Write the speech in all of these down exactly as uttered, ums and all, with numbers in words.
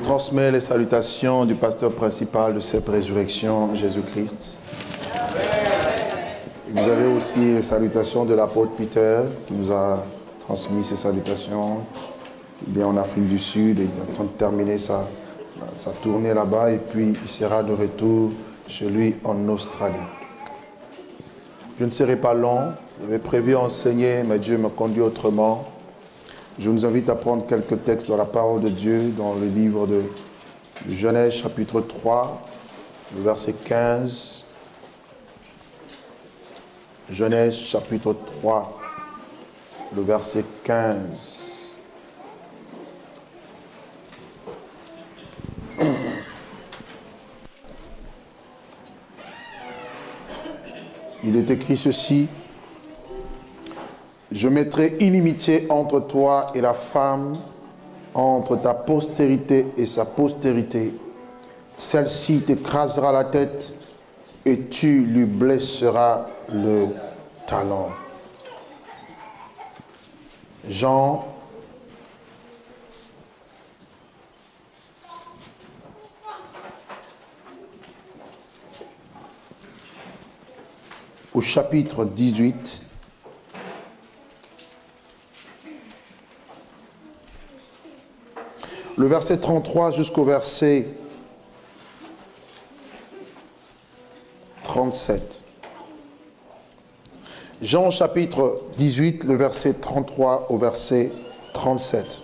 transmets les salutations du pasteur principal de cette résurrection, Jésus-Christ. Vous avez aussi les salutations de l'apôtre Peter qui nous a transmis ces salutations. Il est en Afrique du Sud et il est en train de terminer sa, sa tournée là-bas et puis il sera de retour chez lui en Australie. Je ne serai pas long, j'avais prévu enseigner, mais Dieu me conduit autrement. Je vous invite à prendre quelques textes dans la parole de Dieu, dans le livre de Genèse chapitre trois, le verset quinze. Genèse chapitre trois, le verset quinze. Il est écrit ceci: je mettrai inimitié entre toi et la femme, entre ta postérité et sa postérité. Celle-ci t'écrasera la tête et tu lui blesseras le talon. Jean au chapitre dix-huit. Le verset trente-trois jusqu'au verset trente-sept. Jean chapitre dix-huit, le verset trente-trois au verset trente-sept.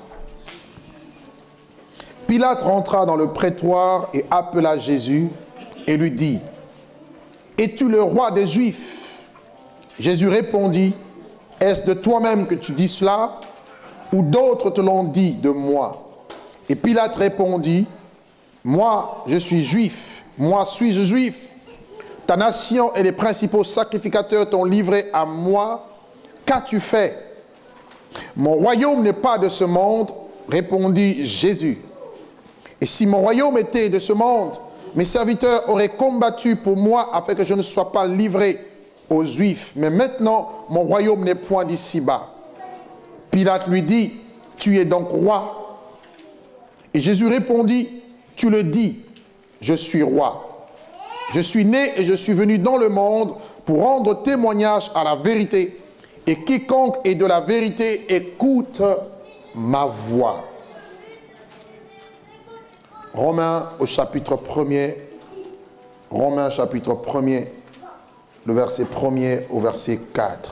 Pilate rentra dans le prétoire et appela Jésus et lui dit: es-tu le roi des Juifs? Jésus répondit: est-ce de toi-même que tu dis cela, ou d'autres te l'ont dit de moi? Et Pilate répondit: moi, je suis juif. Moi, suis-je juif? Ta nation et les principaux sacrificateurs t'ont livré à moi. Qu'as-tu fait? Mon royaume n'est pas de ce monde, répondit Jésus. Et si mon royaume était de ce monde, mes serviteurs auraient combattu pour moi afin que je ne sois pas livré aux Juifs. Mais maintenant, mon royaume n'est point d'ici-bas. Pilate lui dit: tu es donc roi? Et Jésus répondit: tu le dis, je suis roi. Je suis né et je suis venu dans le monde pour rendre témoignage à la vérité. Et quiconque est de la vérité écoute ma voix. Romains au chapitre premier. Romains chapitre premier, le verset premier au verset quatre.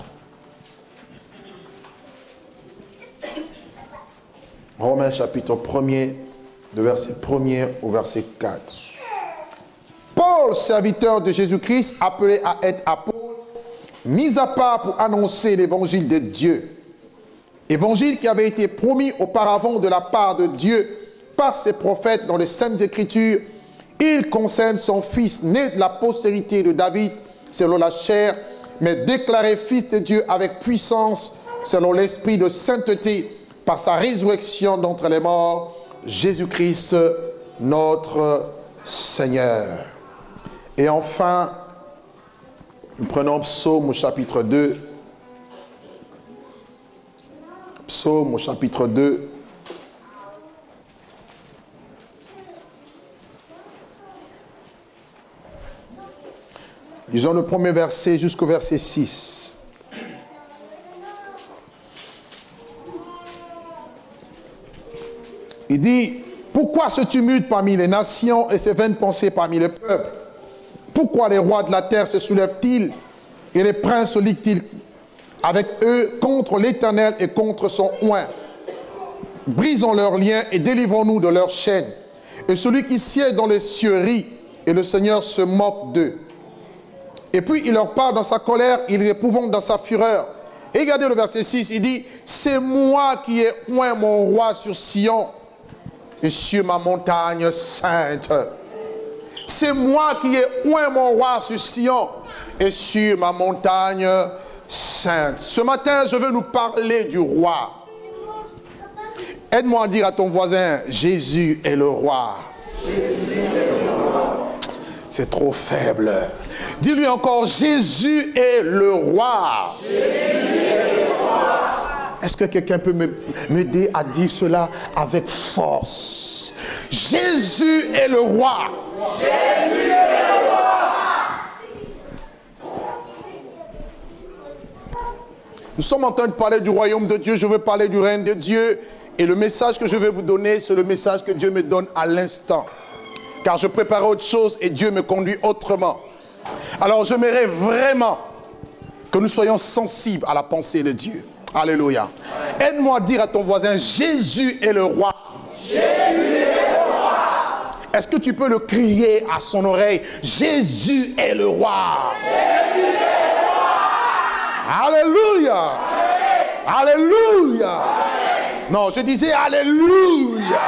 Romains chapitre premier, le verset premier au verset quatre. Paul, serviteur de Jésus-Christ, appelé à être apôtre, mis à part pour annoncer l'évangile de Dieu. Évangile qui avait été promis auparavant de la part de Dieu par ses prophètes dans les Saintes Écritures. Il concerne son fils, né de la postérité de David, selon la chair, mais déclaré fils de Dieu avec puissance, selon l'esprit de sainteté, par sa résurrection d'entre les morts, Jésus-Christ, notre Seigneur. Et enfin, nous prenons Psaume au chapitre deux. Psaume au chapitre deux. Lisons le premier verset jusqu'au verset six. Il dit: pourquoi ce tumulte parmi les nations et ces vaines pensées parmi les peuples? Pourquoi les rois de la terre se soulèvent-ils et les princes se liguent-ils avec eux contre l'Éternel et contre son oint? Brisons leurs liens et délivrons-nous de leurs chaînes. Et celui qui siège dans les cieux rit, et le Seigneur se moque d'eux. Et puis il leur parle dans sa colère, il les épouvante dans sa fureur. Et regardez le verset six, il dit: c'est moi qui ai oint mon roi sur Sion et sur ma montagne sainte. C'est moi qui ai oint mon roi sur Sion et sur ma montagne sainte. Ce matin, je veux nous parler du roi. Aide-moi à dire à ton voisin: Jésus est le roi. C'est trop faible. Dis-lui encore: Jésus est le roi. Est-ce que quelqu'un peut m'aider à dire cela avec force? Jésus est le roi. Jésus est le roi. Nous sommes en train de parler du royaume de Dieu. Je veux parler du règne de Dieu. Et le message que je vais vous donner, c'est le message que Dieu me donne à l'instant. Car je préparais autre chose et Dieu me conduit autrement. Alors j'aimerais vraiment que nous soyons sensibles à la pensée de Dieu. Alléluia. Aide-moi à dire à ton voisin, Jésus est le roi. Jésus est le roi. Est-ce que tu peux le crier à son oreille? Jésus est le roi. Jésus est le roi. Alléluia. Amen. Alléluia. Amen. Non, je disais Alléluia.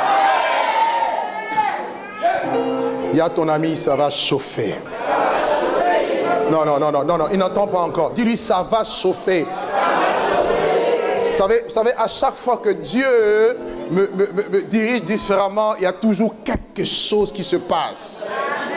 Amen. Dis à ton ami, ça va chauffer. Ça va chauffer. Non, non, non, non, non, non, il n'entend pas encore. Dis-lui, ça va chauffer. Vous savez, vous savez, à chaque fois que Dieu me, me, me, me dirige différemment, il y a toujours quelque chose qui se passe.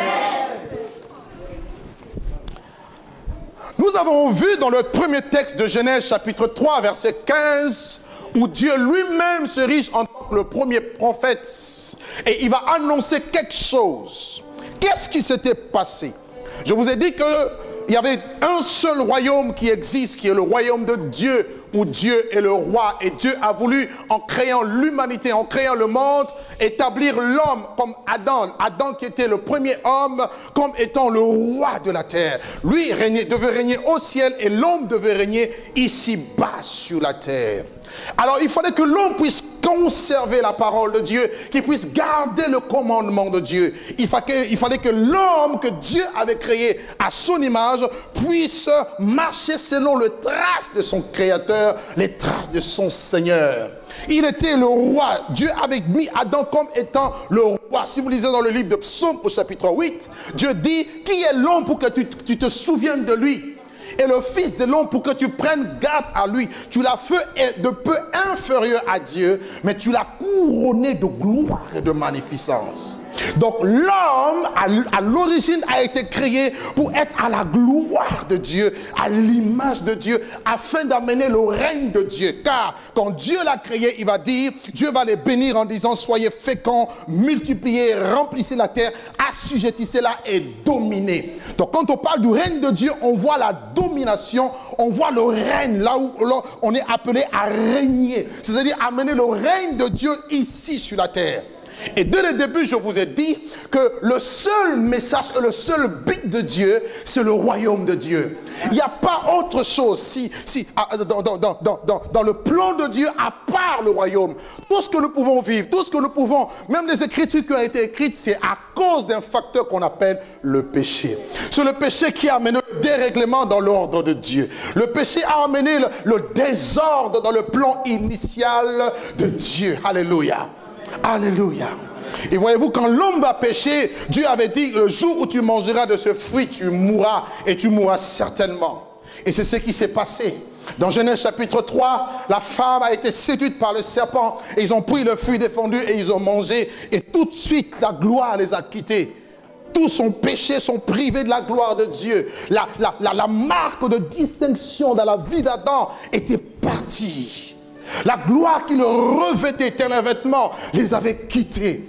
Nous avons vu dans le premier texte de Genèse chapitre trois, verset quinze, où Dieu lui-même se rige en tant que le premier prophète. Et il va annoncer quelque chose. Qu'est-ce qui s'était passé? Je vous ai dit qu'il y avait un seul royaume qui existe, qui est le royaume de Dieu, où Dieu est le roi. Et Dieu a voulu, en créant l'humanité, en créant le monde, établir l'homme comme Adam. Adam qui était le premier homme, comme étant le roi de la terre. Lui régnait, devait régner au ciel et l'homme devait régner ici-bas sur la terre. Alors il fallait que l'homme puisse conserver la parole de Dieu, qu'il puisse garder le commandement de Dieu. Il fallait, il fallait que l'homme que Dieu avait créé à son image puisse marcher selon les traces de son Créateur, les traces de son Seigneur. Il était le roi. Dieu avait mis Adam comme étant le roi. Si vous lisez dans le livre de Psaume au chapitre huit, Dieu dit, qui est l'homme pour que tu, tu te souviennes de lui? Et le Fils de l'homme pour que tu prennes garde à lui. Tu l'as fait de peu inférieur à Dieu, mais tu l'as couronné de gloire et de magnificence. Donc l'homme à l'origine a été créé pour être à la gloire de Dieu, à l'image de Dieu, afin d'amener le règne de Dieu. Car quand Dieu l'a créé, il va dire, Dieu va les bénir en disant, soyez féconds, multipliez, remplissez la terre, assujettissez-la et dominez. Donc quand on parle du règne de Dieu, on voit la domination, on voit le règne, là où on est appelé à régner. C'est-à-dire amener le règne de Dieu ici sur la terre. Et dès le début, je vous ai dit que le seul message, le seul but de Dieu, c'est le royaume de Dieu. Il n'y a pas autre chose si, si, dans, dans, dans, dans, dans le plan de Dieu à part le royaume. Tout ce que nous pouvons vivre, tout ce que nous pouvons, même les écritures qui ont été écrites, c'est à cause d'un facteur qu'on appelle le péché. C'est le péché qui a amené le dérèglement dans l'ordre de Dieu. Le péché a amené le, le désordre dans le plan initial de Dieu. Alléluia. Alléluia. Et voyez-vous, quand l'homme va pécher, Dieu avait dit, le jour où tu mangeras de ce fruit, tu mourras, et tu mourras certainement. Et c'est ce qui s'est passé. Dans Genèse chapitre trois, la femme a été séduite par le serpent, et ils ont pris le fruit défendu et ils ont mangé, et tout de suite la gloire les a quittés. Tous son péché sont privés de la gloire de Dieu. La, la, la, la marque de distinction dans la vie d'Adam était partie. La gloire qui le revêtait tel un vêtement les avait quittés.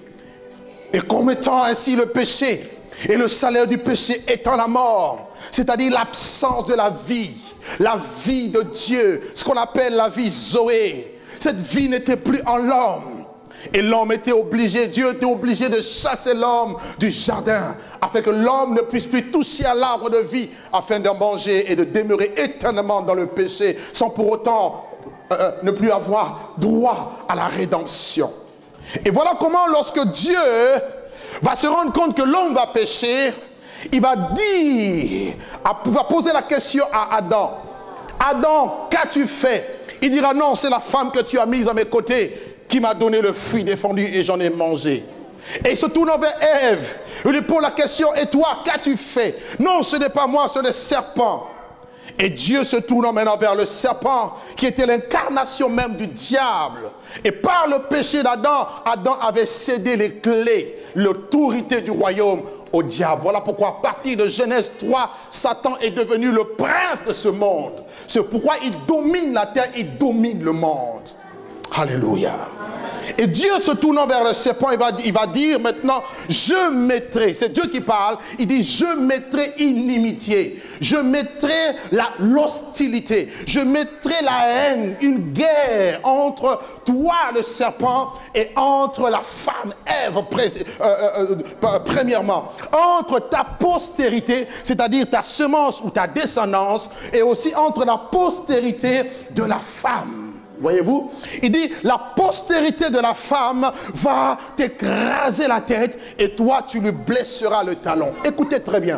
Et commettant ainsi le péché, et le salaire du péché étant la mort, c'est-à-dire l'absence de la vie, la vie de Dieu, ce qu'on appelle la vie Zoé. Cette vie n'était plus en l'homme. Et l'homme était obligé, Dieu était obligé de chasser l'homme du jardin, afin que l'homme ne puisse plus toucher à l'arbre de vie, afin de manger et de demeurer éternellement dans le péché, sans pour autant euh, ne plus avoir droit à la rédemption. Et voilà comment, lorsque Dieu va se rendre compte que l'homme va pécher, il va dire, va poser la question à Adam. Adam, qu'as-tu fait? Il dira, non, c'est la femme que tu as mise à mes côtés qui m'a donné le fruit défendu et j'en ai mangé. Et il se tourne vers Ève. Il lui pose la question, et toi, qu'as-tu fait? Non, ce n'est pas moi, c'est le serpent. Et Dieu se tourne maintenant vers le serpent, qui était l'incarnation même du diable. Et par le péché d'Adam, Adam avait cédé les clés, l'autorité du royaume au diable. Voilà pourquoi à partir de Genèse trois, Satan est devenu le prince de ce monde. C'est pourquoi il domine la terre, il domine le monde. Alléluia. Et Dieu se tournant vers le serpent, il va, il va dire maintenant, je mettrai, c'est Dieu qui parle, il dit, je mettrai inimitié, je mettrai l'hostilité, je mettrai la haine, une guerre entre toi, le serpent, et entre la femme, Ève, euh, euh, euh, premièrement, entre ta postérité, c'est-à-dire ta semence ou ta descendance, et aussi entre la postérité de la femme. Voyez-vous? Il dit, la postérité de la femme va t'écraser la tête et toi, tu lui blesseras le talon. Écoutez très bien.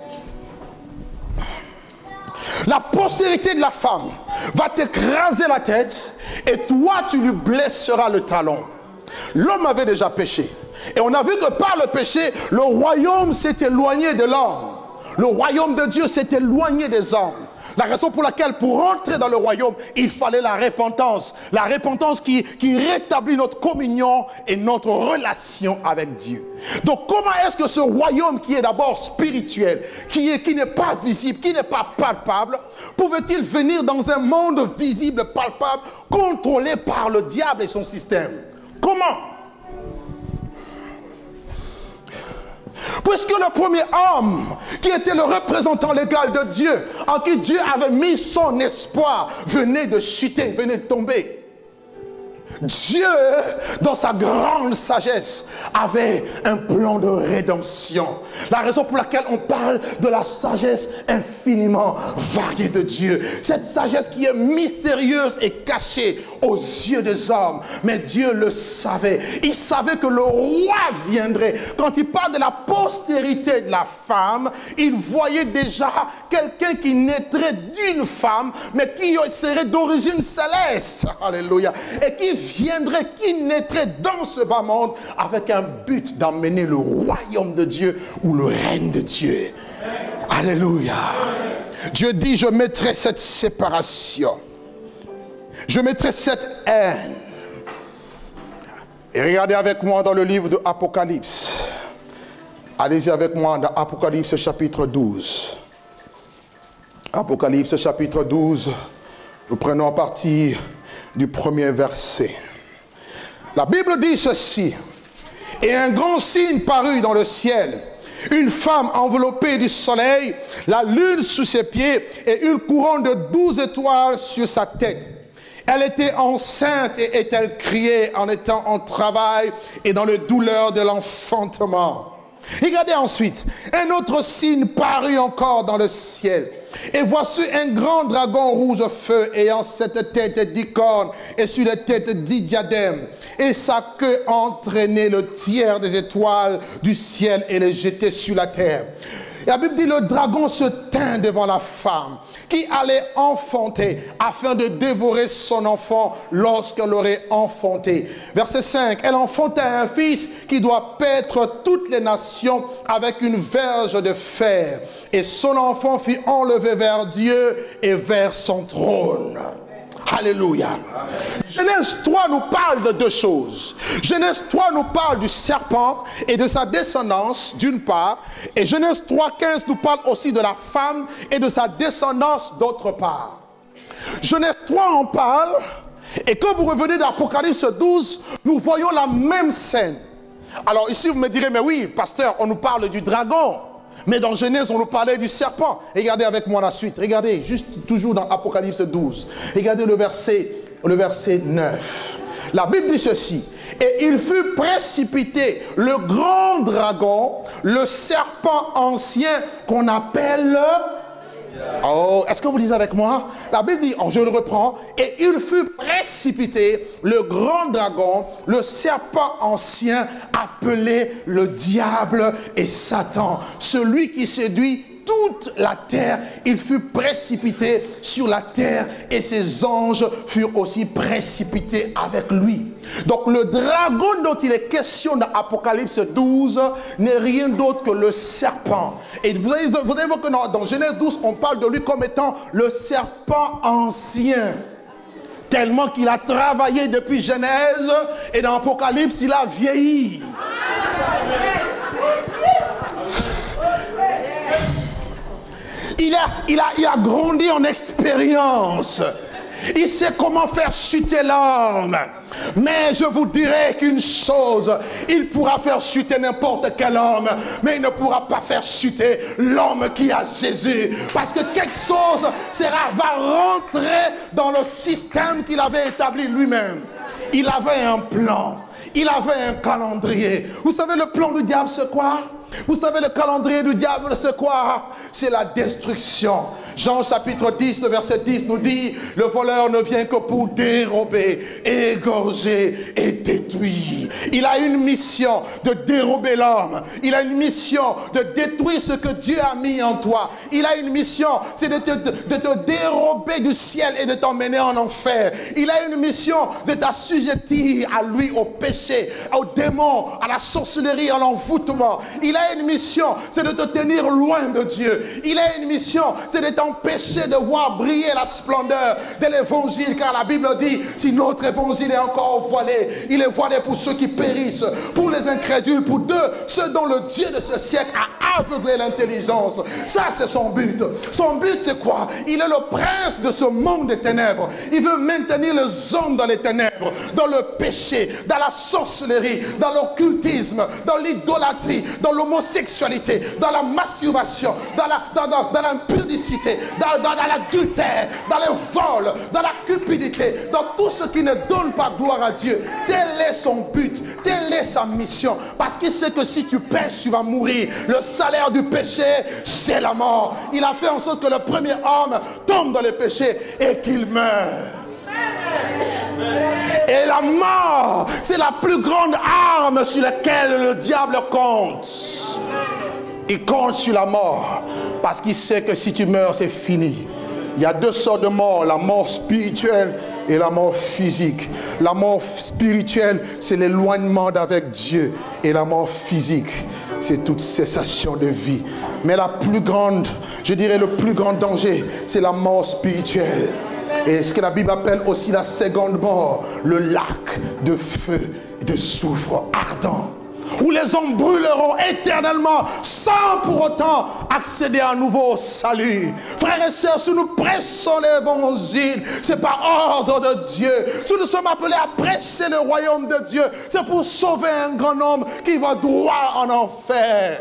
La postérité de la femme va t'écraser la tête et toi, tu lui blesseras le talon. L'homme avait déjà péché. Et on a vu que par le péché, le royaume s'est éloigné de l'homme. Le royaume de Dieu s'est éloigné des hommes. La raison pour laquelle, pour entrer dans le royaume, il fallait la repentance. La repentance qui, qui rétablit notre communion et notre relation avec Dieu. Donc, comment est-ce que ce royaume qui est d'abord spirituel, qui est, qui n'est pas visible, qui n'est pas palpable, pouvait-il venir dans un monde visible, palpable, contrôlé par le diable et son système? Comment? Puisque le premier homme, qui était le représentant légal de Dieu, en qui Dieu avait mis son espoir, venait de chuter, venait de tomber. Dieu, dans sa grande sagesse, avait un plan de rédemption. La raison pour laquelle on parle de la sagesse infiniment variée de Dieu. Cette sagesse qui est mystérieuse et cachée aux yeux des hommes. Mais Dieu le savait. Il savait que le roi viendrait. Quand il parle de la postérité de la femme, il voyait déjà quelqu'un qui naîtrait d'une femme, mais qui serait d'origine céleste. Alléluia. Et qui viendrait, qui naîtrait dans ce bas monde avec un but d'emmener le royaume de Dieu ou le règne de Dieu. Alléluia. Dieu dit, je mettrai cette séparation. Je mettrai cette haine. Et regardez avec moi dans le livre de Apocalypse. Allez-y avec moi dans Apocalypse chapitre douze. Apocalypse chapitre douze. Nous prenons à partir du premier verset. La Bible dit ceci. Et un grand signe parut dans le ciel. Une femme enveloppée du soleil, la lune sous ses pieds et une couronne de douze étoiles sur sa tête. Elle était enceinte et elle criait en étant en travail et dans la douleur de l'enfantement. Regardez ensuite, un autre signe parut encore dans le ciel. Et voici un grand dragon rouge feu ayant cette tête dix cornes et sur les têtes dix diadèmes. Et sa queue entraînait le tiers des étoiles du ciel et les jetait sur la terre. Et la Bible dit, le dragon se tint devant la femme qui allait enfanter afin de dévorer son enfant lorsqu'elle l'aurait enfanté. Verset cinq, elle enfanta un fils qui doit paître toutes les nations avec une verge de fer. Et son enfant fut enlevé vers Dieu et vers son trône. Alléluia. Genèse trois nous parle de deux choses. Genèse trois nous parle du serpent et de sa descendance d'une part. Et Genèse trois quinze nous parle aussi de la femme et de sa descendance d'autre part. Genèse trois en parle. Et quand vous revenez d'Apocalypse douze, nous voyons la même scène. Alors ici vous me direz, mais oui, pasteur, on nous parle du dragon. Mais dans Genèse, on nous parlait du serpent. Regardez avec moi la suite. Regardez, juste toujours dans Apocalypse douze. Regardez le verset, le verset neuf. La Bible dit ceci. Et il fut précipité, le grand dragon, le serpent ancien qu'on appelle... Oh, est-ce que vous lisez avec moi? La Bible dit, oh, je le reprends, et il fut précipité, le grand dragon, le serpent ancien, appelé le diable et Satan, celui qui séduit toute la terre. Il fut précipité sur la terre et ses anges furent aussi précipités avec lui. Donc le dragon dont il est question dans Apocalypse douze n'est rien d'autre que le serpent. Et vous allez, vous allez voir que dans, dans Genèse douze, on parle de lui comme étant le serpent ancien. Tellement qu'il a travaillé depuis Genèse et dans Apocalypse, il a vieilli. Il a, il, a, il a grandi en expérience. Il sait comment faire chuter l'homme. Mais je vous dirai qu'une chose, il pourra faire chuter n'importe quel homme, mais il ne pourra pas faire chuter l'homme qui a Jésus. Parce que quelque chose sera, va rentrer dans le système qu'il avait établi lui-même. Il avait un plan, il avait un calendrier. Vous savez le plan du diable c'est quoi? Vous savez le calendrier du diable c'est quoi? C'est la destruction. Jean chapitre dix, le verset dix nous dit: le voleur ne vient que pour dérober, égorger et détruire. Il a une mission de dérober l'homme. Il a une mission de détruire ce que Dieu a mis en toi. Il a une mission, c'est de te, de, de te dérober du ciel et de t'emmener en enfer. Il a une mission de t'assujettir à lui, au péché, aux démons, à la sorcellerie, à l'envoûtement. Il a une mission, c'est de te tenir loin de Dieu. Il a une mission, c'est de t'empêcher de voir briller la splendeur de l'évangile, car la Bible dit, si notre évangile est encore voilé, il est voilé pour ceux qui périssent, pour les incrédules, pour deux, ceux dont le Dieu de ce siècle a aveuglé l'intelligence. Ça c'est son but. Son but c'est quoi? Il est le prince de ce monde des ténèbres. Il veut maintenir les hommes dans les ténèbres, dans le péché, dans la sorcellerie, dans l'occultisme, dans l'idolâtrie, dans l'homosexualité, dans la masturbation, dans la, dans, dans, dans l'impudicité, dans, dans, dans l'adultère, dans le vol, dans la cupidité, dans tout ce qui ne donne pas gloire à Dieu. Tel est son but, telle est sa mission. Parce qu'il sait que si tu pêches, tu vas mourir. Le salaire du péché, c'est la mort. Il a fait en sorte que le premier homme tombe dans le péché et qu'il meurt. Et la mort, c'est la plus grande arme sur laquelle le diable compte. Il compte sur la mort parce qu'il sait que si tu meurs, c'est fini. Il y a deux sortes de morts, la mort spirituelle et la mort physique. La mort spirituelle, c'est l'éloignement d'avec Dieu. Et la mort physique, c'est toute cessation de vie. Mais la plus grande, je dirais le plus grand danger, c'est la mort spirituelle. Et ce que la Bible appelle aussi la seconde mort, le lac de feu et de soufre ardent, où les hommes brûleront éternellement sans pour autant accéder à nouveau au salut. Frères et sœurs, si nous prêchons l'évangile, c'est par ordre de Dieu. Si nous sommes appelés à prêcher le royaume de Dieu, c'est pour sauver un grand nombre qui va droit en enfer.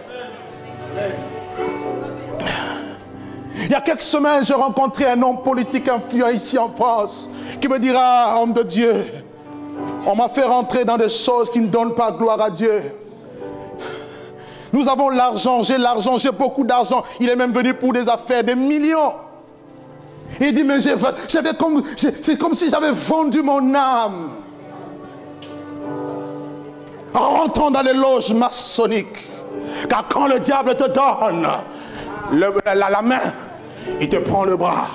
Il y a quelques semaines, j'ai rencontré un homme politique influent ici en France qui me dira: homme de Dieu, on m'a fait rentrer dans des choses qui ne donnent pas gloire à Dieu. Nous avons l'argent, j'ai l'argent, j'ai beaucoup d'argent. Il est même venu pour des affaires, des millions. Et il dit: mais j'avais comme, c'est comme si j'avais vendu mon âme. En rentrant dans les loges maçonniques. Car quand le diable te donne le, la, la main, il te prend le bras.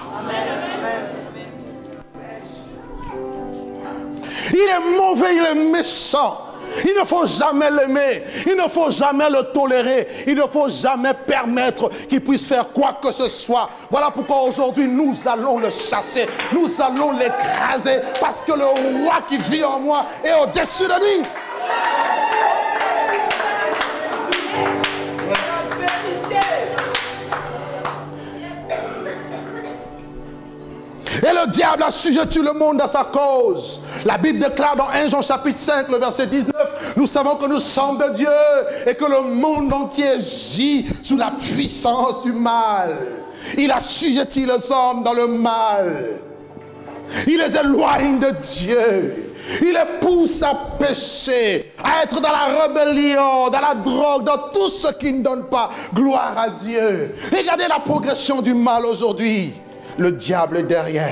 Il est mauvais, il est méchant. Il ne faut jamais l'aimer. Il ne faut jamais le tolérer. Il ne faut jamais permettre qu'il puisse faire quoi que ce soit. Voilà pourquoi aujourd'hui nous allons le chasser. Nous allons l'écraser. Parce que le roi qui vit en moi est au-dessus de lui. Et le diable a sujeté le monde à sa cause. La Bible déclare dans un Jean chapitre cinq, le verset dix-neuf, nous savons que nous sommes de Dieu et que le monde entier gît sous la puissance du mal. Il a sujeté les hommes dans le mal. Il les éloigne de Dieu. Il les pousse à pécher, à être dans la rébellion, dans la drogue, dans tout ce qui ne donne pas gloire à Dieu. Regardez la progression du mal aujourd'hui. Le diable est derrière.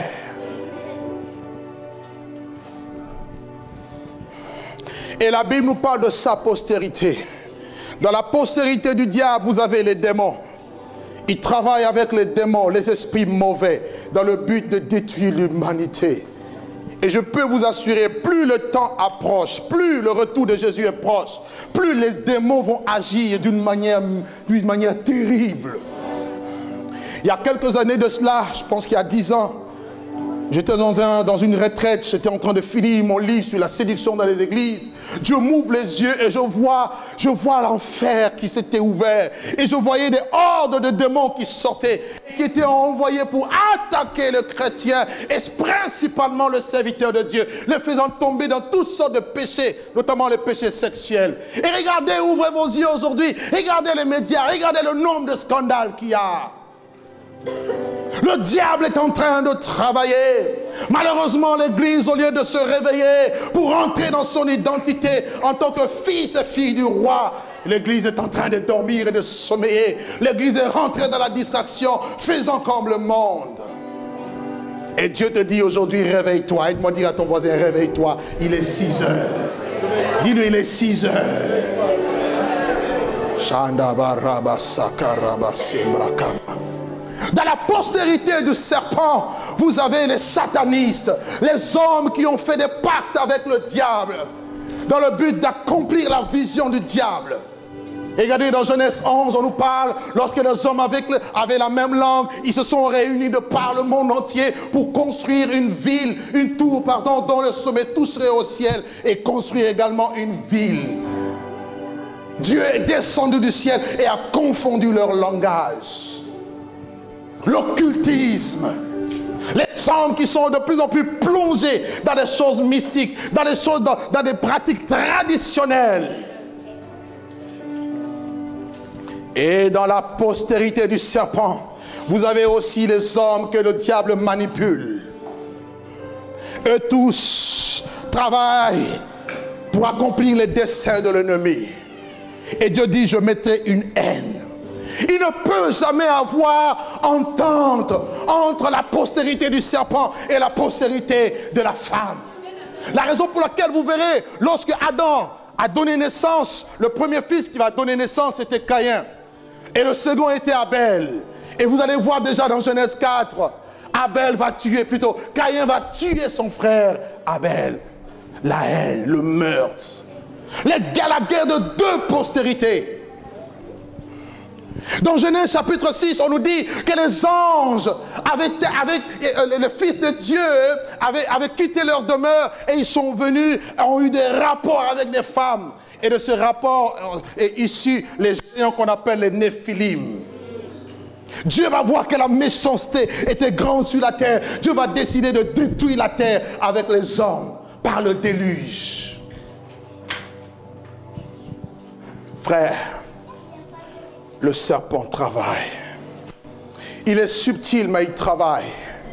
Et la Bible nous parle de sa postérité. Dans la postérité du diable, vous avez les démons. Il travaille avec les démons, les esprits mauvais, dans le but de détruire l'humanité. Et je peux vous assurer, plus le temps approche, plus le retour de Jésus est proche, plus les démons vont agir d'une manière, d'une manière terrible. Il y a quelques années de cela, je pense qu'il y a dix ans, J'étais dans, un, dans une retraite, j'étais en train de finir mon livre sur la séduction dans les églises. Dieu m'ouvre les yeux et je vois, je vois l'enfer qui s'était ouvert. Et je voyais des hordes de démons qui sortaient, qui étaient envoyés pour attaquer le chrétien, et principalement le serviteur de Dieu, le faisant tomber dans toutes sortes de péchés, notamment les péchés sexuels. Et regardez, ouvrez vos yeux aujourd'hui, regardez les médias, regardez le nombre de scandales qu'il y a. Le diable est en train de travailler. Malheureusement, l'Église, au lieu de se réveiller pour entrer dans son identité en tant que fils et fille du roi, l'Église est en train de dormir et de sommeiller. L'Église est rentrée dans la distraction, faisant comme le monde. Et Dieu te dit aujourd'hui, réveille-toi. Aide-moi à dire à ton voisin, réveille-toi. Il est six heures. Dis-lui, il est six heures. Dans la postérité du serpent, vous avez les satanistes, les hommes qui ont fait des pactes avec le diable, dans le but d'accomplir la vision du diable. Et regardez, dans Genèse onze, on nous parle, lorsque les hommes avec, avaient la même langue, ils se sont réunis de par le monde entier pour construire une ville, une tour, pardon, dont le sommet tout serait au ciel, et construire également une ville. Dieu est descendu du ciel et a confondu leur langage. L'occultisme, les hommes qui sont de plus en plus plongés dans des choses mystiques, dans des choses, dans, dans des pratiques traditionnelles. Et dans la postérité du serpent, vous avez aussi les hommes que le diable manipule. Eux tous travaillent pour accomplir les desseins de l'ennemi. Et Dieu dit, je mettrai une haine. Il ne peut jamais avoir entente entre la postérité du serpent et la postérité de la femme. La raison pour laquelle vous verrez, lorsque Adam a donné naissance, le premier fils qui va donner naissance était Caïn. Et le second était Abel. Et vous allez voir déjà dans Genèse quatre, Abel va tuer, plutôt, Caïn va tuer son frère Abel. La haine, le meurtre. Les, la guerre de deux postérités. Dans Genèse chapitre six, on nous dit que les anges, avec, avec euh, le Fils de Dieu, avaient, avaient quitté leur demeure et ils sont venus, ont eu des rapports avec des femmes. Et de ce rapport est issu les géants qu'on appelle les Néphilim. Dieu va voir que la méchanceté était grande sur la terre. Dieu va décider de détruire la terre avec les hommes par le déluge. Frère, le serpent travaille. Il est subtil, mais il travaille.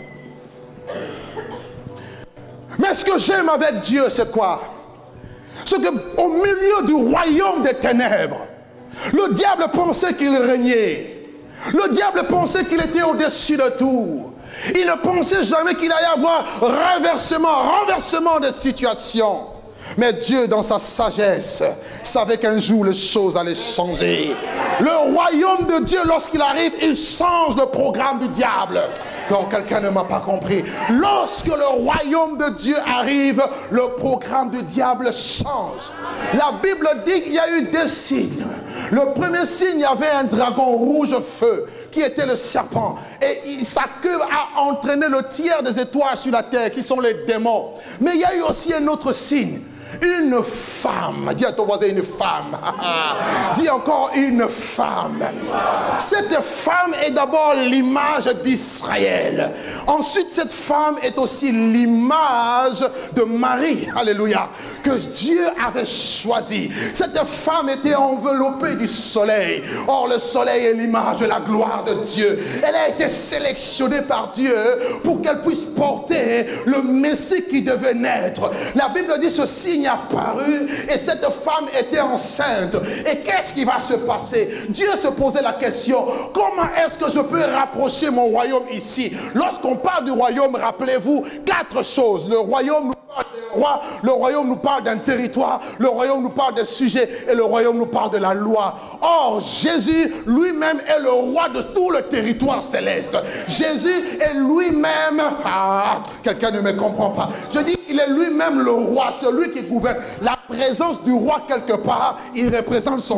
Mais ce que j'aime avec Dieu, c'est quoi? C'est qu'au milieu du royaume des ténèbres, le diable pensait qu'il régnait. Le diable pensait qu'il était au-dessus de tout. Il ne pensait jamais qu'il allait y avoir renversement, renversement de situation. Mais Dieu, dans sa sagesse, savait qu'un jour les choses allaient changer. Le royaume de Dieu, lorsqu'il arrive, il change le programme du diable. Quand quelqu'un ne m'a pas compris, lorsque le royaume de Dieu arrive, le programme du diable change. La Bible dit qu'il y a eu deux signes. Le premier signe, il y avait un dragon rouge feu qui était le serpent. Et sa queue a entraîné le tiers des étoiles sur la terre, qui sont les démons. Mais il y a eu aussi un autre signe. Une femme. Dis à ton voisin une femme. Dis encore une femme. Cette femme est d'abord l'image d'Israël. Ensuite, cette femme est aussi l'image de Marie. Alléluia. Que Dieu avait choisi. Cette femme était enveloppée du soleil. Or, le soleil est l'image de la gloire de Dieu. Elle a été sélectionnée par Dieu pour qu'elle puisse porter le Messie qui devait naître. La Bible dit ce signe apparu et cette femme était enceinte. Et qu'est-ce qui va se passer? Dieu se posait la question, comment est-ce que je peux rapprocher mon royaume ici? Lorsqu'on parle du royaume, rappelez-vous quatre choses. Le royaume nous parle d'un roi, le royaume nous parle d'un territoire, le royaume nous parle des sujets et le royaume nous parle de la loi. Or, Jésus lui-même est le roi de tout le territoire céleste. Jésus est lui-même... Ah, quelqu'un ne me comprend pas. Je dis, il est lui-même le roi, celui qui gouverne. La présence du roi quelque part, il représente son royaume.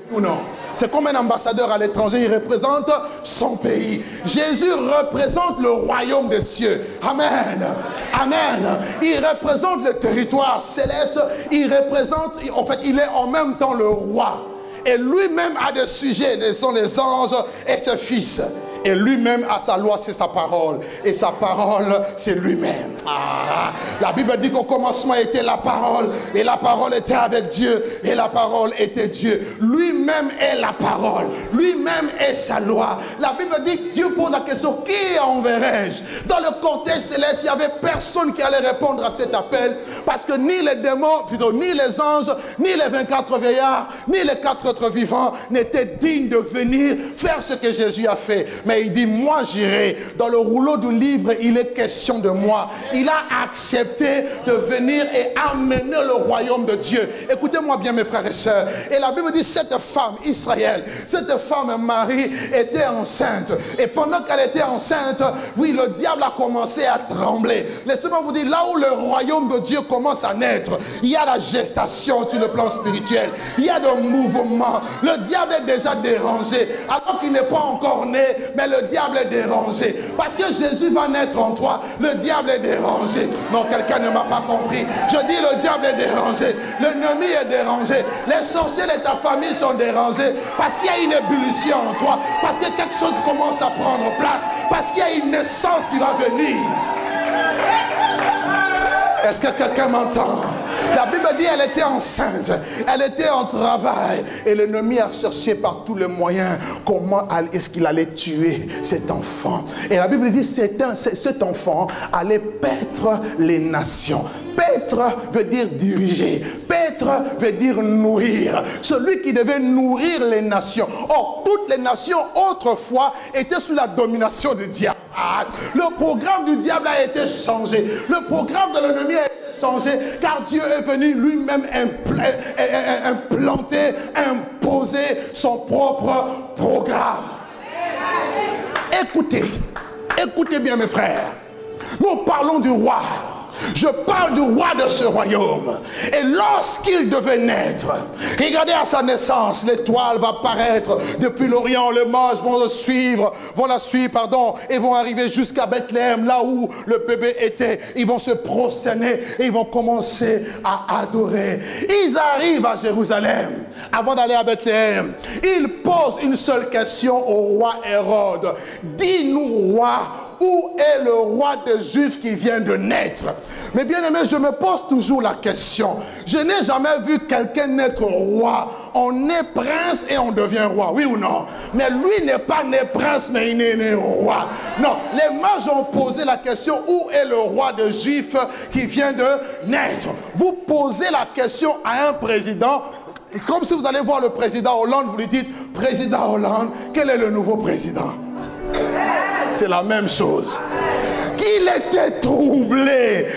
ou non? C'est comme un ambassadeur à l'étranger, il représente son pays. Jésus représente le royaume des cieux. Amen. Amen. Il représente le territoire céleste. Il représente, en fait, il est en même temps le roi. Et lui-même a des sujets, ce sont les anges et ses fils. Et lui-même a sa loi, c'est sa parole. Et sa parole, c'est lui-même. Ah, la Bible dit qu'au commencement était la parole. Et la parole était avec Dieu. Et la parole était Dieu. Lui-même est la parole. Lui-même est sa loi. La Bible dit que Dieu pose la question, qui enverrai-je? Dans le contexte céleste, il n'y avait personne qui allait répondre à cet appel. Parce que ni les démons, plutôt, ni les anges, ni les vingt-quatre vieillards, ni les quatre êtres vivants n'étaient dignes de venir faire ce que Jésus a fait. Mais il dit, moi j'irai. Dans le rouleau du livre, il est question de moi. Il a accepté de venir et amener le royaume de Dieu. Écoutez-moi bien mes frères et sœurs. Et la Bible dit, cette femme, Israël, cette femme Marie était enceinte. Et pendant qu'elle était enceinte, oui, le diable a commencé à trembler. Laissez-moi vous dire, là où le royaume de Dieu commence à naître, il y a la gestation sur le plan spirituel. Il y a des mouvements. Le diable est déjà dérangé. Alors qu'il n'est pas encore né, mais le diable est dérangé. Parce que Jésus va naître en toi, le diable est dérangé. Non, quelqu'un ne m'a pas compris. Je dis le diable est dérangé. L'ennemi est dérangé. Les sorciers de ta famille sont dérangés. Parce qu'il y a une ébullition en toi. Parce que quelque chose commence à prendre place. Parce qu'il y a une naissance qui va venir. Est-ce que quelqu'un m'entend? La Bible dit qu'elle était enceinte, elle était en travail et l'ennemi a cherché par tous les moyens comment est-ce qu'il allait tuer cet enfant. Et la Bible dit que cet enfant allait paître les nations. Paître veut dire diriger, paître veut dire nourrir. Celui qui devait nourrir les nations. Or, toutes les nations autrefois étaient sous la domination du diable. Le programme du diable a été changé. Le programme de l'ennemi a été changé car Dieu est venu lui-même implanter, imposer son propre programme. Écoutez, écoutez bien mes frères. Nous parlons du roi. Je parle du roi de ce royaume. Et lorsqu'il devait naître, regardez à sa naissance, l'étoile va paraître depuis l'Orient, les mages vont le suivre, vont la suivre, pardon, et vont arriver jusqu'à Bethléem, là où le bébé était. Ils vont se prosterner et ils vont commencer à adorer. Ils arrivent à Jérusalem. Avant d'aller à Bethléem, ils posent une seule question au roi Hérode. Dis-nous, roi, où est le roi des Juifs qui vient de naître? Mais bien aimé, je me pose toujours la question. Je n'ai jamais vu quelqu'un naître roi. On naît prince et on devient roi, oui ou non? Mais lui n'est pas né prince, mais il est né roi. Non, les mages ont posé la question, où est le roi des Juifs qui vient de naître? Vous posez la question à un président, comme si vous allez voir le président Hollande, vous lui dites, président Hollande, quel est le nouveau président? C'est la même chose. Il était troublé.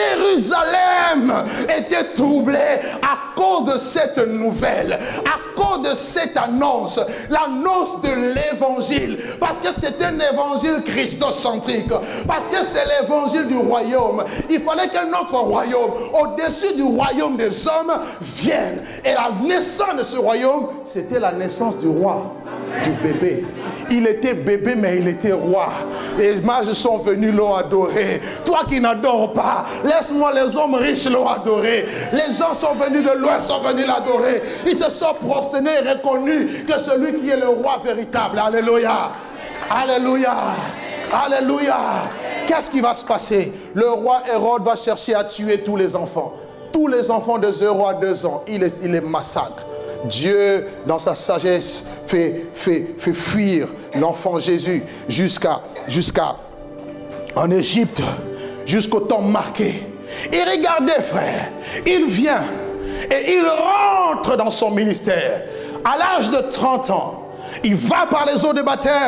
Jérusalem était troublé à cause de cette nouvelle, à cause de cette annonce, l'annonce de l'évangile. Parce que c'est un évangile christocentrique. Parce que c'est l'évangile du royaume. Il fallait qu'un autre royaume, au-dessus du royaume des hommes, vienne. Et la naissance de ce royaume, c'était la naissance du roi, du bébé. Il était bébé, mais il était roi. Les mages sont venus l'ont adoré. Toi qui n'adores pas, laisse-moi les hommes riches l'ont adoré. Les gens sont venus de loin, sont venus l'adorer. Ils se sont prosternés et reconnus que celui qui est le roi véritable. Alléluia. Alléluia. Alléluia. Qu'est-ce qui va se passer? Le roi Hérode va chercher à tuer tous les enfants. Tous les enfants de zéro à deux ans, il les, il les massacre. Dieu, dans sa sagesse, fait, fait, fait fuir l'enfant Jésus jusqu'à jusqu'à en Égypte, jusqu'au temps marqué. Et regardez, frère, il vient et il rentre dans son ministère à l'âge de trente ans. Il va par les eaux de baptême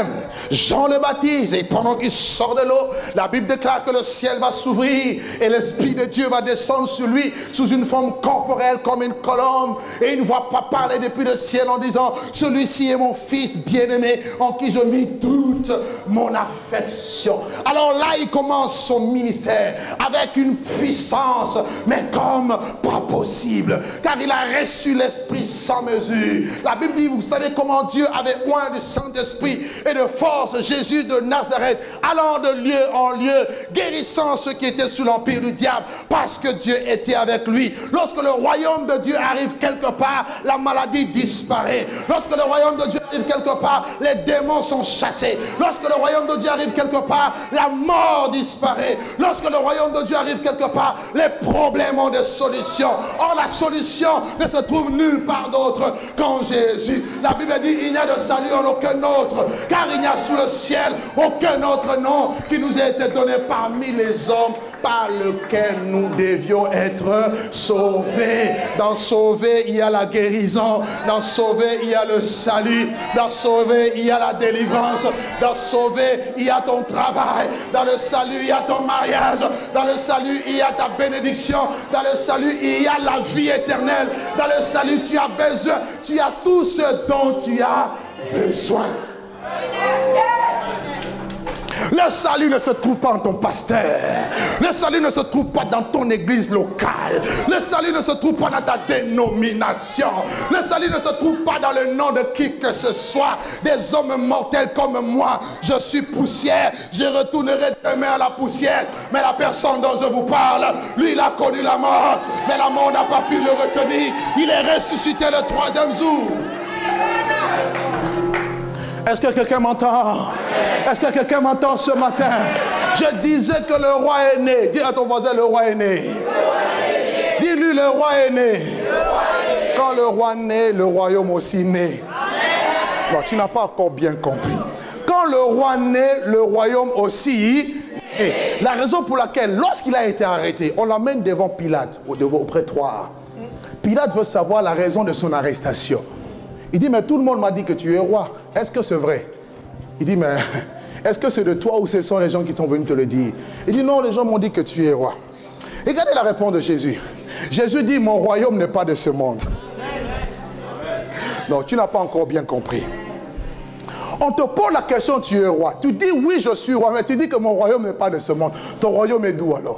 Jean le baptise et pendant qu'il sort de l'eau, la Bible déclare que le ciel va s'ouvrir et l'Esprit de Dieu va descendre sur lui sous une forme corporelle comme une colombe, et il ne voit pas parler depuis le ciel en disant celui-ci est mon fils bien-aimé en qui je mis toute mon affection. Alors là il commence son ministère avec une puissance mais comme pas possible, car il a reçu l'Esprit sans mesure. La Bible dit, vous savez comment Dieu avait oint du Saint-Esprit et de force Jésus de Nazareth, allant de lieu en lieu, guérissant ceux qui étaient sous l'empire du diable, parce que Dieu était avec lui. Lorsque le royaume de Dieu arrive quelque part, la maladie disparaît. Lorsque le royaume de Dieu arrive quelque part, les démons sont chassés. Lorsque le royaume de Dieu arrive quelque part, la mort disparaît. Lorsque le royaume de Dieu arrive quelque part, les problèmes ont des solutions. Or la solution ne se trouve nulle part d'autre qu'en Jésus. La Bible dit, il n'y a de salut en aucun autre, car il n'y a sous le ciel aucun autre nom qui nous a été donné parmi les hommes par lequel nous devions être sauvés. Dans sauver, il y a la guérison. Dans sauver, il y a le salut. Dans sauver, il y a la délivrance. Dans sauver, il y a ton travail. Dans le salut, il y a ton mariage. Dans le salut, il y a ta bénédiction. Dans le salut, il y a la vie éternelle. Dans le salut, tu as besoin. Tu as tout ce dont tu as besoin. Le salut ne se trouve pas en ton pasteur. Le salut ne se trouve pas dans ton église locale. Le salut ne se trouve pas dans ta dénomination. Le salut ne se trouve pas dans le nom de qui que ce soit. Des hommes mortels comme moi. Je suis poussière. Je retournerai demain à la poussière. Mais la personne dont je vous parle, lui, il a connu la mort. Mais la mort n'a pas pu le retenir. Il est ressuscité le troisième jour. Est-ce que quelqu'un m'entend? Est-ce que quelqu'un m'entend ce matin? Je disais que le roi est né. Dis à ton voisin, le roi est né. Dis-lui, le roi est né. Quand le roi naît, le royaume aussi naît. Non, tu n'as pas encore bien compris. Quand le roi naît, le royaume aussi naît. La raison pour laquelle, lorsqu'il a été arrêté, on l'amène devant Pilate, au, au prétoire. Pilate veut savoir la raison de son arrestation. Il dit, mais tout le monde m'a dit que tu es roi. Est-ce que c'est vrai? Il dit, mais est-ce que c'est de toi ou ce sont les gens qui sont venus te le dire? Il dit, non, les gens m'ont dit que tu es roi. Regardez la réponse de Jésus. Jésus dit, mon royaume n'est pas de ce monde. Non, tu n'as pas encore bien compris. On te pose la question, tu es roi. Tu dis, oui, je suis roi, mais tu dis que mon royaume n'est pas de ce monde. Ton royaume est d'où alors?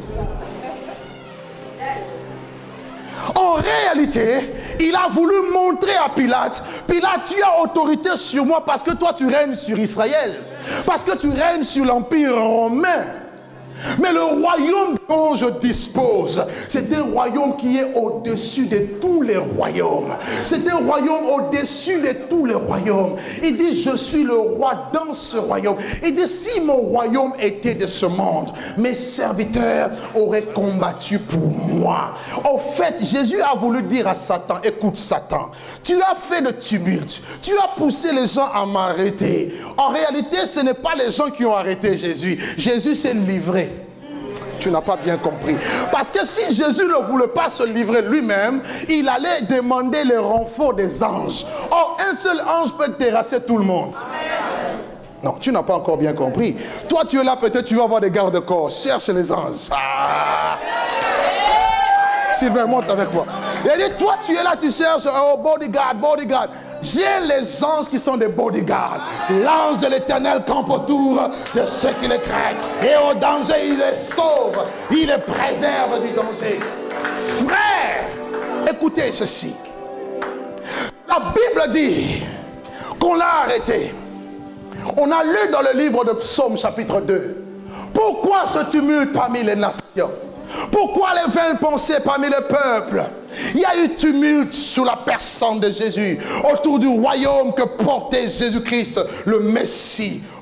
En réalité, il a voulu montrer à Pilate, Pilate, tu as autorité sur moi parce que toi tu règnes sur Israël, parce que tu règnes sur l'Empire romain. Mais le royaume dont je dispose, c'est un royaume qui est au-dessus de tous les royaumes. C'est un royaume au-dessus de tous les royaumes. Il dit, je suis le roi dans ce royaume. Il dit, si mon royaume était de ce monde, mes serviteurs auraient combattu pour moi. En fait, Jésus a voulu dire à Satan, écoute Satan, tu as fait le tumulte, tu as poussé les gens à m'arrêter. En réalité, ce n'est pas les gens qui ont arrêté Jésus. Jésus s'est livré. Tu n'as pas bien compris. Parce que si Jésus ne voulait pas se livrer lui-même, il allait demander le renfort des anges. Or, un seul ange peut terrasser tout le monde. Non, tu n'as pas encore bien compris. Toi, tu es là, peut-être tu vas avoir des gardes-corps. Cherche les anges. Ah. Sylvain, monte avec moi. Il a dit, toi, tu es là, tu cherches, oh, bodyguard, bodyguard. J'ai les anges qui sont des bodyguards. L'ange de l'Éternel campe autour de ceux qui le craignent. Et au danger, il les sauve. Il les préserve du danger. Frère, écoutez ceci. La Bible dit qu'on l'a arrêté. On a lu dans le livre de Psaume chapitre deux. Pourquoi ce tumulte parmi les nations? Pourquoi les vaines pensées parmi les peuples? Il y a eu tumulte sous la personne de Jésus, autour du royaume que portait Jésus-Christ, le Messie.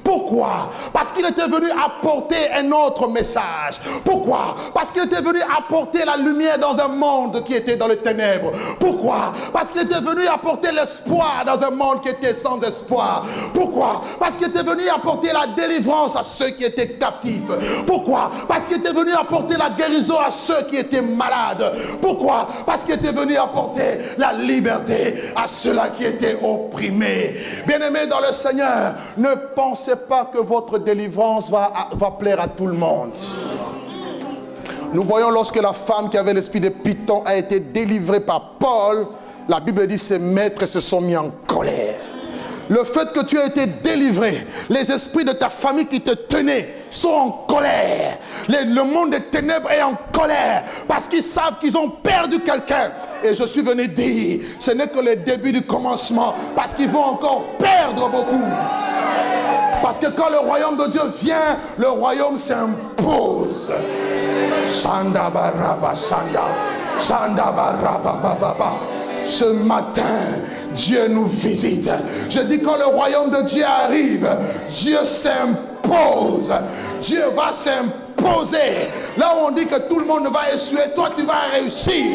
Pourquoi? Parce qu'il était venu apporter un autre message. Pourquoi? Parce qu'il était venu apporter la lumière dans un monde qui était dans les ténèbres. Pourquoi? Parce qu'il était venu apporter l'espoir dans un monde qui était sans espoir. Pourquoi? Parce qu'il était venu apporter la délivrance à ceux qui étaient captifs. Pourquoi? Parce qu'il était venu apporter la guérison à ceux qui étaient malades. Pourquoi? Parce qu'il était venu apporter la liberté à ceux-là qui étaient opprimés. Bien-aimés dans le Seigneur, ne pensez pas que votre délivrance va, va plaire à tout le monde. Nous voyons lorsque la femme qui avait l'esprit de Python a été délivrée par Paul, la Bible dit que ses maîtres se sont mis en colère. Le fait que tu aies été délivré, les esprits de ta famille qui te tenaient sont en colère. Les, le monde des ténèbres est en colère parce qu'ils savent qu'ils ont perdu quelqu'un. Et je suis venu dire, ce n'est que le début du commencement parce qu'ils vont encore perdre beaucoup. Parce que quand le royaume de Dieu vient, le royaume s'impose. Sanda baraba sanda, sanda baraba baba. Ce matin, Dieu nous visite. Je dis quand le royaume de Dieu arrive, Dieu s'impose. Dieu va s'imposer. Là où on dit que tout le monde va échouer, toi tu vas réussir.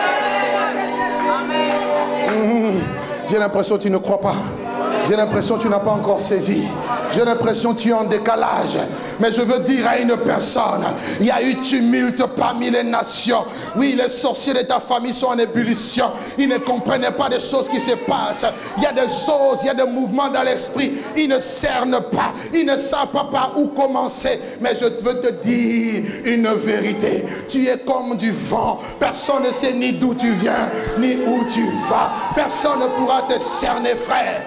Mmh. J'ai l'impression que tu ne crois pas. J'ai l'impression que tu n'as pas encore saisi. J'ai l'impression que tu es en décalage. Mais je veux dire à une personne, il y a eu tumulte parmi les nations. Oui, les sorciers de ta famille sont en ébullition. Ils ne comprennent pas des choses qui se passent. Il y a des choses, il y a des mouvements dans l'esprit. Ils ne cernent pas. Ils ne savent pas par où commencer. Mais je veux te dire une vérité. Tu es comme du vent. Personne ne sait ni d'où tu viens, ni où tu vas. Personne ne pourra te cerner, frère.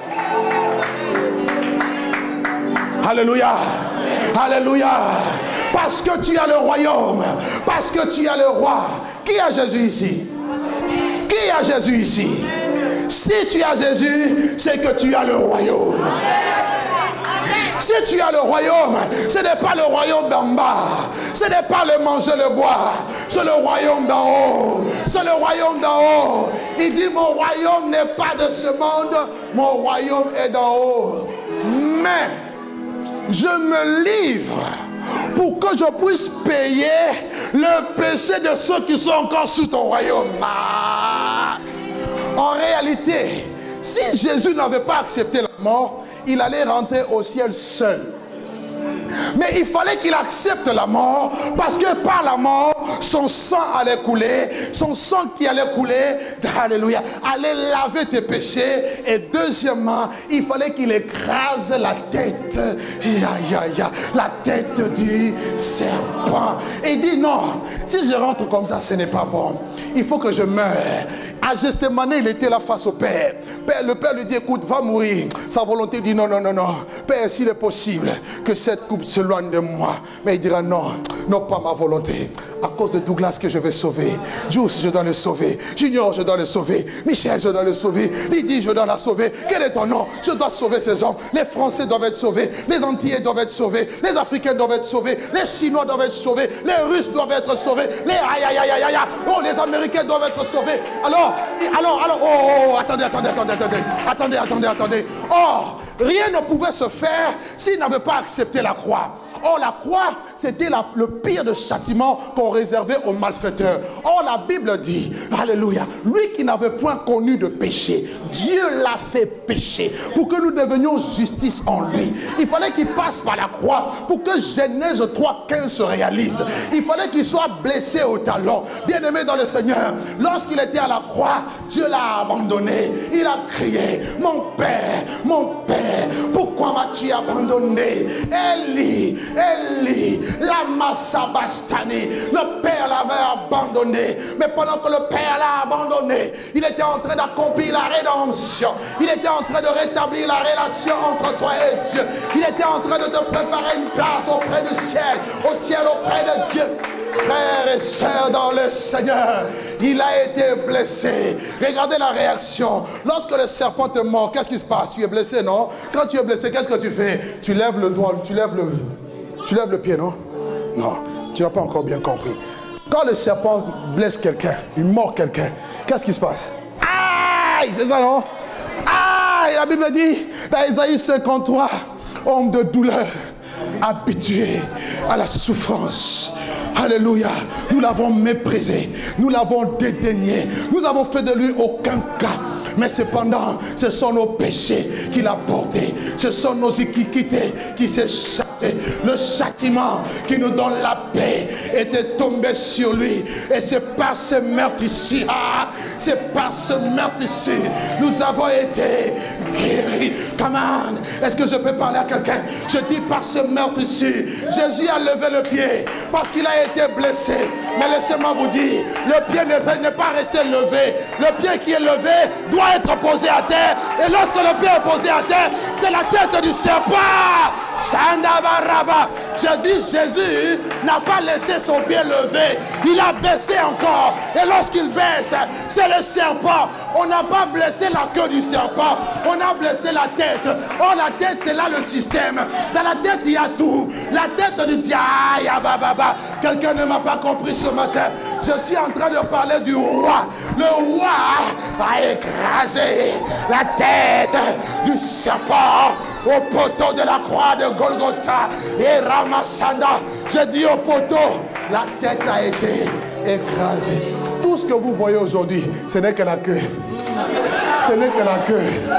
Alléluia. Alléluia. Parce que tu as le royaume. Parce que tu as le roi. Qui a Jésus ici? Qui a Jésus ici? Si tu as Jésus, c'est que tu as le royaume. Si tu as le royaume, ce n'est pas le royaume d'en bas. Ce n'est pas le manger, le boire. C'est le royaume d'en haut. C'est le royaume d'en haut. Il dit, mon royaume n'est pas de ce monde. Mon royaume est d'en haut. Mais je me livre pour que je puisse payer le péché de ceux qui sont encore sous ton royaume. Ah. En réalité, si Jésus n'avait pas accepté la mort, il allait rentrer au ciel seul. Mais il fallait qu'il accepte la mort, parce que par la mort, son sang allait couler, son sang qui allait couler, alléluia, allait laver tes péchés. Et deuxièmement, il fallait qu'il écrase la tête, ya, ya, ya, la tête du serpent. Et il dit non, si je rentre comme ça, ce n'est pas bon. Il faut que je meure. À Gethsémani, il était là face au Père. Père. Le Père lui dit, écoute, va mourir. Sa volonté dit, non, non, non, non. Père, s'il est possible que cette coupe s'éloigne de moi. Mais il dira, non, non pas ma volonté. À cause de Douglas que je vais sauver. Jules, je dois le sauver. Junior, je dois le sauver. Michel, je dois le sauver. Lydie, je dois la sauver. Quel est ton nom? Je dois sauver ces hommes. Les Français doivent être sauvés. Les Antillais doivent être sauvés. Les Africains doivent être sauvés. Les Chinois doivent être sauvés. Les Russes doivent être sauvés. Les aïe aïe aïe aïe aïe. Oh, les Américains doivent être sauvés. Alors, alors, alors, oh, oh, oh, attendez, attendez, attendez, attendez. Attendez, attendez, attendez. Or, rien ne pouvait se faire s'il n'avait pas accepté la croix. Or, la croix, c'était le pire de châtiment qu'on réservait aux malfaiteurs. Or, la Bible dit, alléluia, lui qui n'avait point connu de péché, Dieu l'a fait pécher pour que nous devenions justice en lui. Il fallait qu'il passe par la croix pour que Genèse trois quinze se réalise. Il fallait qu'il soit blessé au talon. Bien-aimé dans le Seigneur, lorsqu'il était à la croix, Dieu l'a abandonné. Il a crié, mon Père, mon Père, pourquoi m'as-tu abandonné? Élie, Élie, lama sabachthani. Le Père l'avait abandonné. Mais pendant que le Père l'a abandonné, il était en train d'accomplir la rédemption. Il était en train de rétablir la relation entre toi et Dieu. Il était en train de te préparer une place auprès du ciel, au ciel auprès de Dieu. Frères et sœurs dans le Seigneur, il a été blessé. Regardez la réaction. Lorsque le serpent te mord, qu'est-ce qui se passe? Tu es blessé, non? Quand tu es blessé, qu'est-ce que tu fais? Tu lèves le doigt, tu lèves le, tu lèves le pied, non? Non, tu n'as pas encore bien compris. Quand le serpent blesse quelqu'un, il mord quelqu'un, qu'est-ce qui se passe? Aïe, c'est ça, non? Aïe, la Bible dit dans Isaïe cinquante-trois, homme de douleur, habitué à la souffrance. Alléluia. Nous l'avons méprisé, nous l'avons dédaigné, nous n'avons fait de lui aucun cas. Mais cependant, ce sont nos péchés qu'il a portés, ce sont nos iniquités qui s'est chassé. Le châtiment qui nous donne la paix était tombé sur lui. Et c'est par ce meurtre ici, ah, c'est par ce meurtre ici, nous avons été guéris. Come on, est-ce que je peux parler à quelqu'un? Je dis par ce meurtre ici, Jésus a levé le pied parce qu'il a été blessé. Mais laissez-moi vous dire, le pied n'est pas resté levé. Le pied qui est levé doit être posé à terre. Et lorsque le pied est posé à terre, c'est la tête du serpent. Sandabaraba. Je dis, Jésus n'a pas laissé son pied levé. Il a baissé encore. Et lorsqu'il baisse, c'est le serpent. On n'a pas blessé la queue du serpent. On a blessé la tête. Oh, la tête, c'est là le système. Dans la tête, il y a tout. La tête du diable. Quelqu'un ne m'a pas compris ce matin. Je suis en train de parler du roi. Le roi a écrasé la tête du serpent au poteau de la croix de Golgotha. Et Ramassanda, je dis au poteau, la tête a été écrasée. Tout ce que vous voyez aujourd'hui, ce n'est que la queue. Ce n'est que la queue.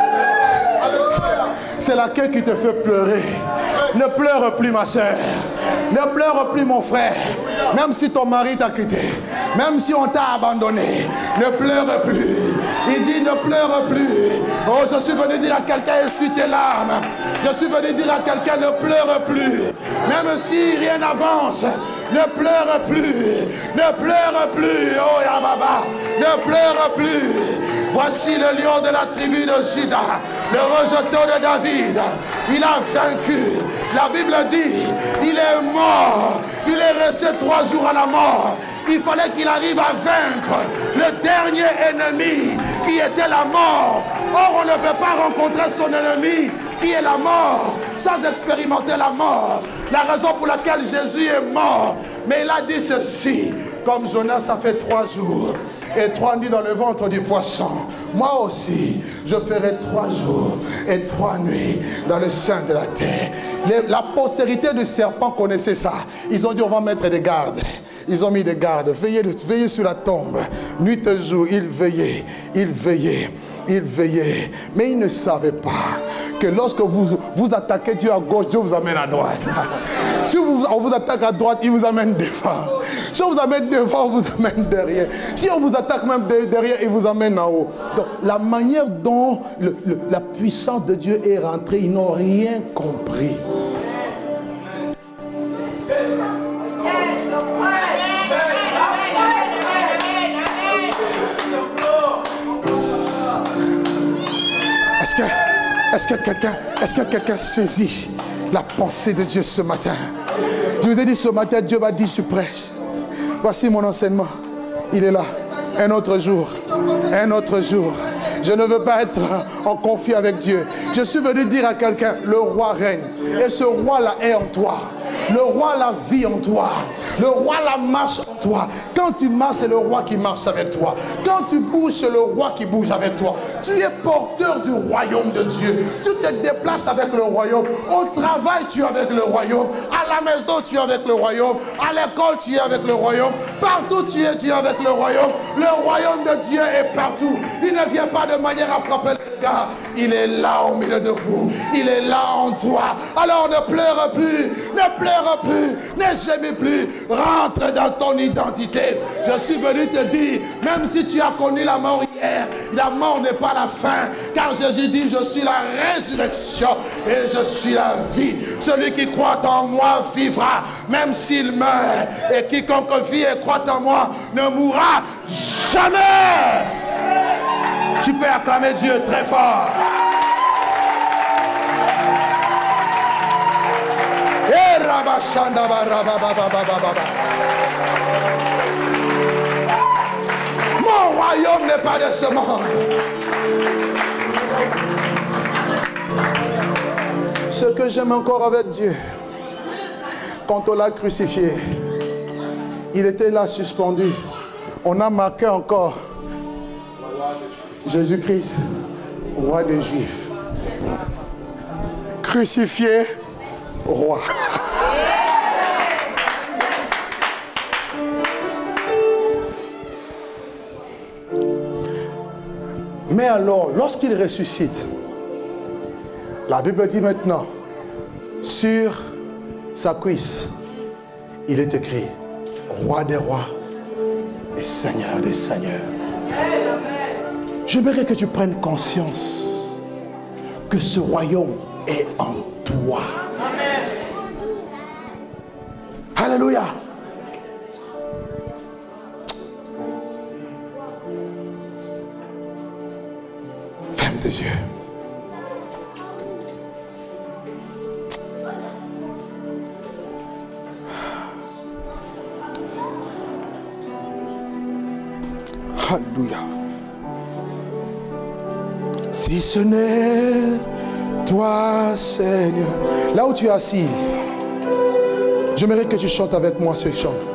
C'est la queue qui te fait pleurer. Ne pleure plus, ma soeur. Ne pleure plus, mon frère. Même si ton mari t'a quitté, même si on t'a abandonné, ne pleure plus. Il dit ne pleure plus. Oh, je suis venu dire à quelqu'un, essuie tes larmes. Je suis venu dire à quelqu'un, ne pleure plus. Même si rien n'avance, ne pleure plus. Ne pleure plus. Oh, Yababa, ne pleure plus. Voici le lion de la tribu de Juda, le rejeton de David. Il a vaincu. La Bible dit, il est mort. Il est resté trois jours à la mort. Il fallait qu'il arrive à vaincre le dernier ennemi qui était la mort. Or, on ne peut pas rencontrer son ennemi qui est la mort sans expérimenter la mort. La raison pour laquelle Jésus est mort. Mais il a dit ceci, comme Jonas a fait trois jours et trois nuits dans le ventre du poisson. Moi aussi, je ferai trois jours et trois nuits dans le sein de la terre. Les, la postérité du serpent connaissait ça. Ils ont dit, on va mettre des gardes. Ils ont mis des gardes. Veillez, veillez sur la tombe. Nuit et jour, ils veillaient. Ils veillaient. Ils veillaient. Mais ils ne savaient pas que lorsque vous, vous attaquez Dieu à gauche, Dieu vous amène à droite. Si vous, on vous attaque à droite, il vous amène devant. Si on vous amène devant, on vous amène derrière. Si on vous attaque même derrière, il vous amène en haut. Donc, la manière dont le, le, la puissance de Dieu est rentrée, ils n'ont rien compris. Est-ce que, est-ce que quelqu'un, est-ce que quelqu'un saisit la pensée de Dieu ce matin? Je vous ai dit ce matin, Dieu m'a dit, je prêche. Voici mon enseignement. Il est là. Un autre jour. Un autre jour. Je ne veux pas être en conflit avec Dieu. Je suis venu dire à quelqu'un, le roi règne. Et ce roi-là est en toi. Le roi la vit en toi. Le roi la marche en toi. Quand tu marches, c'est le roi qui marche avec toi. Quand tu bouges, c'est le roi qui bouge avec toi. Tu es porteur du royaume de Dieu. Tu te déplaces avec le royaume. Au travail, tu es avec le royaume. À la maison, tu es avec le royaume. À l'école, tu es avec le royaume. Partout, tu es, tu es avec le royaume. Le royaume de Dieu est partout. Il ne vient pas de manière à frapper les gars. Il est là au milieu de vous. Il est là en toi. Alors ne pleure plus. Ne pleure plus. Ne gémis plus. Rentre dans ton identité. Je suis venu te dire, même si tu as connu la mort hier, la mort n'est pas la fin. Car Jésus dit, je suis la résurrection et je suis la vie. Celui qui croit en moi vivra, même s'il meurt. Et quiconque vit et croit en moi ne mourra jamais. Tu peux acclamer Dieu très fort. Mon royaume n'est pas de ce monde. Ce que j'aime encore avec Dieu, quand on l'a crucifié, il était là suspendu. On a marqué encore Jésus-Christ, roi des Juifs. crucifié roi. Mais alors, lorsqu'il ressuscite, la Bible dit maintenant, sur sa cuisse, il est écrit, roi des rois et seigneur des seigneurs. J'aimerais que tu prennes conscience que ce royaume est en toi. Alléluia. Ferme tes yeux. Alléluia. Si ce n'est toi, Seigneur. Là où tu es assis, j'aimerais que tu chantes avec moi ce chant.